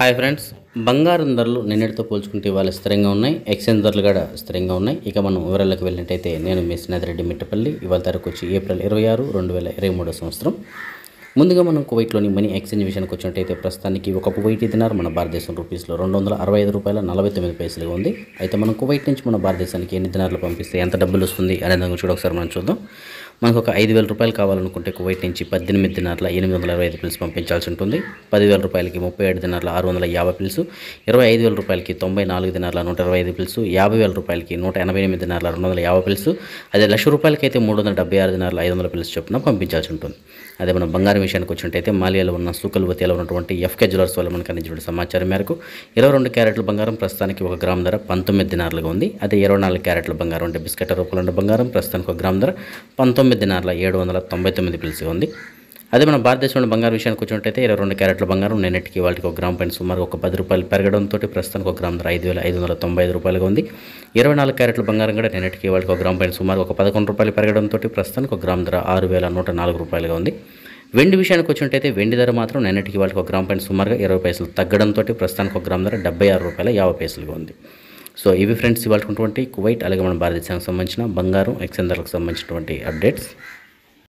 Hi friends, బంగారం ధరలు నిన్నటితో పోల్చుకుంటే ఇవాళ స్థిరంగా ఉన్నాయి. ఎక్స్చేంజ్ ధరలు కూడా స్థిరంగా ఉన్నాయి. ఇక మనం వివరాలకు వెళ్ళినట్టయితే నేను మీ స్నేహితురెడ్డి మిట్టపల్లి. ఇవాళ తారీఖు వచ్చి ఏప్రిల్ 26, 2023 సంవత్సరం. ముందుగా మనం కువైట్లోని మనీ ఎక్స్చేంజ్ విషయానికి వచ్చినట్టయితే ప్రస్తుతానికి ఒక కువైటీ దినార్ మన భారతదేశం రూపీస్లో $265.49 ఉంది. అయితే మనం కువైట్ నుంచి మన భారతదేశానికి ఎన్ని దినార్లు పంపిస్తే ఎంత డబ్బులు వస్తుంది అనే దాని గురించి ఒకసారి మనం చూద్దాం. మనకు ఒక 5,000 రూపాయలు కావాలనుకుంటే కువైట్ నుంచి 18 దినార్ల 825 పిల్స్ పంపించాల్సి ఉంటుంది. 10,000 రూపాయలకి 37 దినార్ల 650 పిల్స్, 25,000 రూపాయలకి 94 దినార్ల 125 పిల్స్, 50,000 రూపాయలకి 188 దినార్ల 250 పిల్స్, అదే లక్ష రూపాయలకి అయితే 376 దినార్ల 500 పిల్స్ చొప్పున పంపించాల్సి ఉంటుంది. అదే మనం బంగారం విషయానికి వచ్చినట్టయితే మాలియాలో ఉన్న సూకల్వతియాలో ఉన్నటువంటి ఎఫ్కే జ్యువెలర్స్ వల్ల మనకు అందించిన సమాచారం మేరకు 22 క్యారెట్ల బంగారం ప్రస్తుతానికి 1 గ్రామ్ ధర 19 దినార్లుగా ఉంది. అదే 24 క్యారెట్ల బంగారం అంటే బిస్కెట్ రూపంలో ఉన్న బంగారం ప్రస్తుతానికి 1 గ్రామ్ ధర 19 దినార్ల 799 పిల్స్గా ఉంది. అదే మన భారతదేశంలో బంగారం విషయానికి వచ్చినట్టయితే 22 క్యారెట్ల బంగారం నిన్నటికి వాటికి 1 గ్రామ్ పైన సుమారు ఒక 10 రూపాయలు పెరగడంతో ప్రస్తుతానికి 1 గ్రామ్ ధర 5,595 రూపాయలుగా ఉంది. 24 క్యారెట్ల బంగారం కూడా నిన్నటికి వాటికి 1 గ్రామ్ పైన సుమారు ఒక 11 రూపాయలు పెరగడంతో ప్రస్తుతానికి 1 గ్రామ్ ధర 6,104 రూపాయలుగా ఉంది. వెండి విషయానికి వచ్చినట్టయితే వెండి ధర మాత్రం నిన్నటికి వాళ్ళకి 1 గ్రామ్ పైన సుమారుగా 20 పైసలు తగ్గడంతో ప్రస్తుతానికి 1 గ్రామ్ ధర 76.50 ఉంది. సో ఇవి ఫ్రెండ్స్ ఇవాళ కువైట్ అలాగే మన భారతదేశానికి సంబంధించిన బంగారం ఎక్స్చేంజ్ ధరలకు సంబంధించినటువంటి అప్డేట్స్.